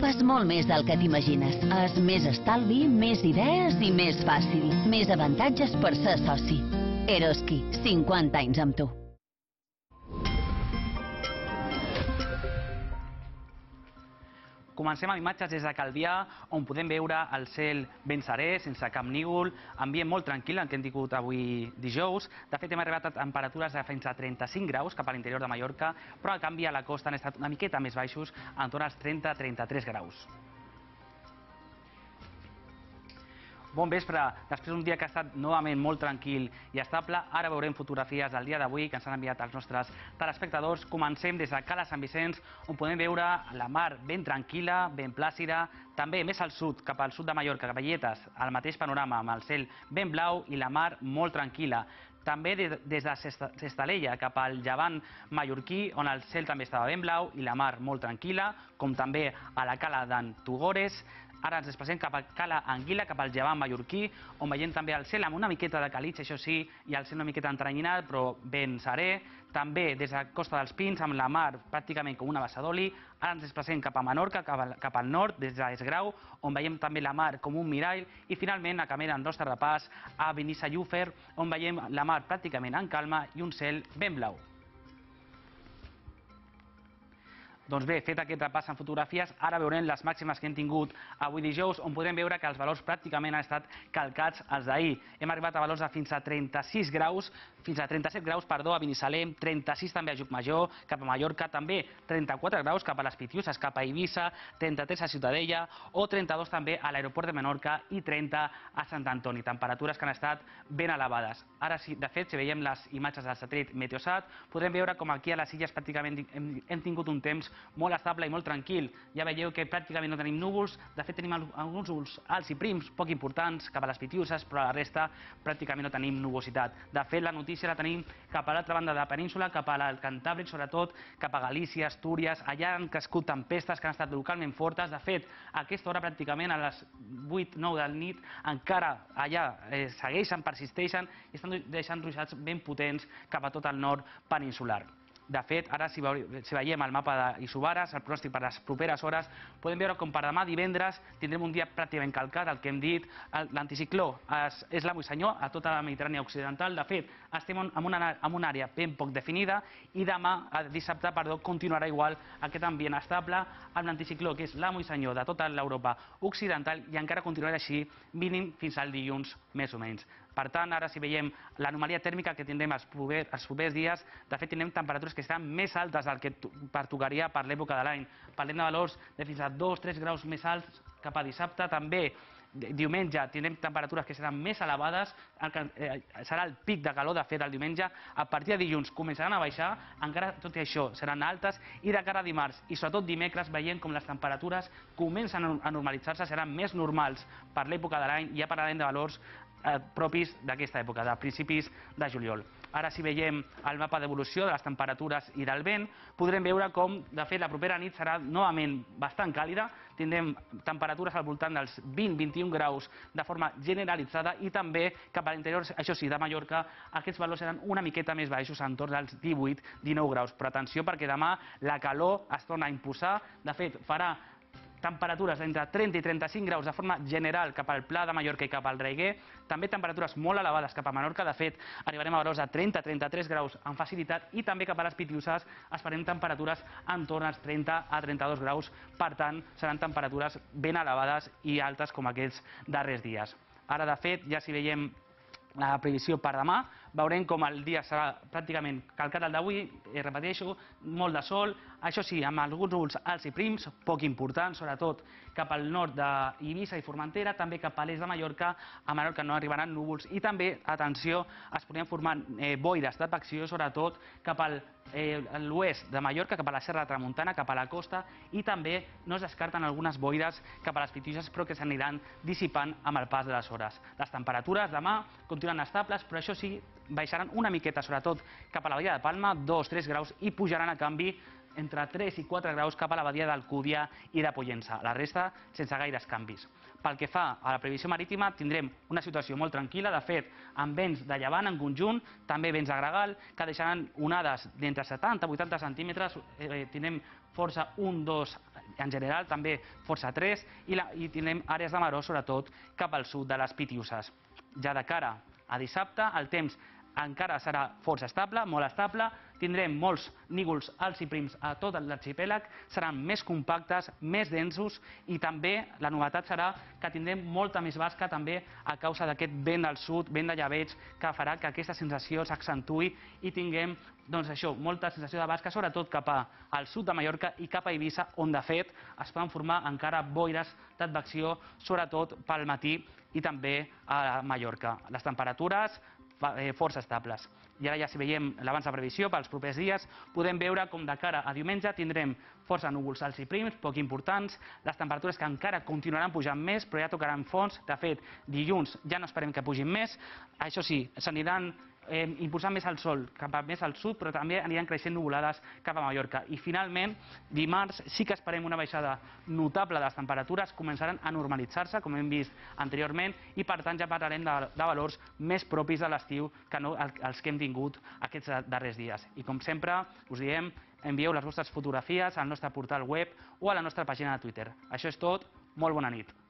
és molt més del que t'imagines. És més estalvi, més idees i més fàcil. Més avantatges per ser soci. Eroski, 50 anys amb tu. Comencem amb imatges des de Calvià, on podem veure el cel ben serè, sense cap nígol, ambient molt tranquil, el que hem tingut avui dijous. De fet, hem arribat a temperatures de fins a 35 graus cap a l'interior de Mallorca, però en canvi a la costa han estat una miqueta més baixos, entorn als 30-33 graus. Bon vespre. Després d'un dia que ha estat novament molt tranquil i estable, ara veurem fotografies del dia d'avui que ens han enviat els nostres telespectadors. Comencem des de Cala Sant Vicenç, on podem veure la mar ben tranquil·la, ben plàcida. També més al sud, cap al sud de Mallorca, cap a Lletes, el mateix panorama, amb el cel ben blau i la mar molt tranquil·la. També des de Cestaleia cap al llevant mallorquí, on el cel també estava ben blau i la mar molt tranquil·la, com també a la cala d'en Tugores. Ara ens desplacem cap a Cala Anguila, cap al llevant mallorquí, on veiem també el cel amb una miqueta de calitx, això sí, i el cel una miqueta entrenyinat, però ben serè. També des de Costa dels Pins, amb la mar pràcticament com una bassa d'oli. Ara ens desplacem cap a Menorca, cap al nord, des d'Esgrau, on veiem també la mar com un mirall. I finalment acabem el nostre repàs a Benissa-Llúfer, on veiem la mar pràcticament en calma i un cel ben blau. Doncs bé, fet aquest repàs en fotografies, ara veurem les màximes que hem tingut avui dijous, on podrem veure que els valors pràcticament han estat calcats als d'ahir. Hem arribat a valors de fins a 36 graus, fins a 37 graus, perdó, a Binissalem, 36 també a Llucmajor, cap a Mallorca, també 34 graus cap a les Pitiuses, cap a Eivissa, 33 a Ciutadella, o 32 també a l'aeroport de Menorca i 30 a Sant Antoni, temperatures que han estat ben elevades. Ara sí, de fet, si veiem les imatges del satèl·lit Meteosat, podrem veure com aquí a les illes pràcticament hem tingut un temps molt estable i molt tranquil. Ja veieu que pràcticament no tenim núvols, de fet tenim alguns núvols alts i prims, poc importants, cap a les Pitiuses, però a la resta pràcticament no tenim nubositat. De fet, la notícia la tenim cap a l'altra banda de la península, cap a l'Alt Cantàbric, sobretot cap a Galícia, Astúries, allà han crescut tempestes que han estat localment fortes. De fet, a aquesta hora pràcticament a les 8-9 del nit encara allà segueixen, persisteixen i estan deixant ruixats ben potents cap a tot el nord peninsular. De fet, ara si veiem el mapa d'Isobares, el pronòstic per les properes hores, podem veure com per demà divendres tindrem un dia pràcticament calcat, el que hem dit, l'anticicló és l'amo i senyor a tota la Mediterrània occidental. De fet, estem en una àrea ben poc definida i demà, dissabte, continuarà igual aquest ambient estable amb l'anticicló, que és l'amo i senyor de tota l'Europa occidental i encara continuarà així mínim fins al dilluns, més o menys. Per tant, ara si veiem l'anomalia tèrmica que tindrem els propers dies, de fet tindrem temperatures que seran més altes del que pertocaria per l'època de l'any. Parlem de valors de fins a 2-3 graus més alts cap a dissabte. També diumenge tindrem temperatures que seran més elevades, serà el pic de calor, de fet, el diumenge. A partir de dilluns començaran a baixar, encara tot i això seran altes, i de cara a dimarts i sobretot dimecres veiem com les temperatures comencen a normalitzar-se, seran més normals per l'època de l'any, ja parlarem de valors propis d'aquesta època, de principis de juliol. Ara si veiem el mapa d'evolució de les temperatures i del vent, podrem veure com, de fet, la propera nit serà novament bastant càlida, tindrem temperatures al voltant dels 20-21 graus de forma generalitzada i també cap a l'interior, això sí, de Mallorca, aquests valors seran una miqueta més baixos, entorn dels 18-19 graus. Però atenció perquè demà la calor es torna a imposar, de fet, farà temperatures d'entre 30 i 35 graus de forma general cap al Pla de Mallorca i cap al Reguer, també temperatures molt elevades cap a Menorca, de fet arribarem a valors de 30-33 graus amb facilitat i també cap a les Pitiuses esperem temperatures entorn als 30 a 32 graus, per tant seran temperatures ben elevades i altes com aquests darrers dies. Ara de fet, ja si veiem la previsió per demà, veurem com el dia serà pràcticament calcat al d'avui, repeteixo, molt de sol, això sí, amb alguns núvols alts i prims, poc importants, sobretot cap al nord d'Eivissa i Formentera, també cap a l'est de Mallorca, a Menorca no arribaran núvols i també, atenció, es podrien formar boires d'advecció, sobretot cap a l'oest de Mallorca, cap a la Serra de Tramuntana, cap a la costa, i també no es descarten algunes boires cap a les Pitiuses, però que s'aniran dissipant amb el pas de les hores. Les temperatures demà continuen estables, però això sí, baixaran una miqueta, sobretot cap a la Badia de Palma, 2-3 graus, i pujaran a canvi entre 3 i 4 graus cap a la badia d'Alcúdia i de Pollença. La resta sense gaires canvis. Pel que fa a la previsió marítima, tindrem una situació molt tranquil·la, de fet, amb vents de llevant en conjunt, també vents de gregal, que deixaran onades d'entre 70 i 80 centímetres, tindrem força 1-2 en general, també força 3, i tindrem àrees de maror, sobretot cap al sud de les Pitiüses. Ja de cara a dissabte, el temps encara serà força estable, molt estable, tindrem molts nígols alts i prims a tot l'arxipèlag, seran més compactes, més densos, i també la novetat serà que tindrem molta més basca també a causa d'aquest vent del sud, vent de llebeig, que farà que aquesta sensació s'accentui i tinguem molta sensació de basca, sobretot cap al sud de Mallorca i cap a Eivissa, on de fet es poden formar encara boires d'advecció, sobretot pel matí i també a Mallorca. Les temperatures força estables. I ara ja si veiem l'abans de previsió pels propers dies, podem veure com de cara a diumenge tindrem força núvols alts i prims, poc importants, les temperatures que encara continuaran pujant més, però ja tocaran fons. De fet, dilluns ja no esperem que pugin més. Això sí, s'aniran impulsant més el sol cap més al sud, però també aniran creixent nuvolades cap a Mallorca. I finalment, dimarts sí que esperem una baixada notable de les temperatures, començaran a normalitzar-se, com hem vist anteriorment, i per tant ja parlarem de valors més propis de l'estiu que no els que hem tingut aquests darrers dies. I com sempre, us diem, envieu les vostres fotografies al nostre portal web o a la nostra pàgina de Twitter. Això és tot, molt bona nit.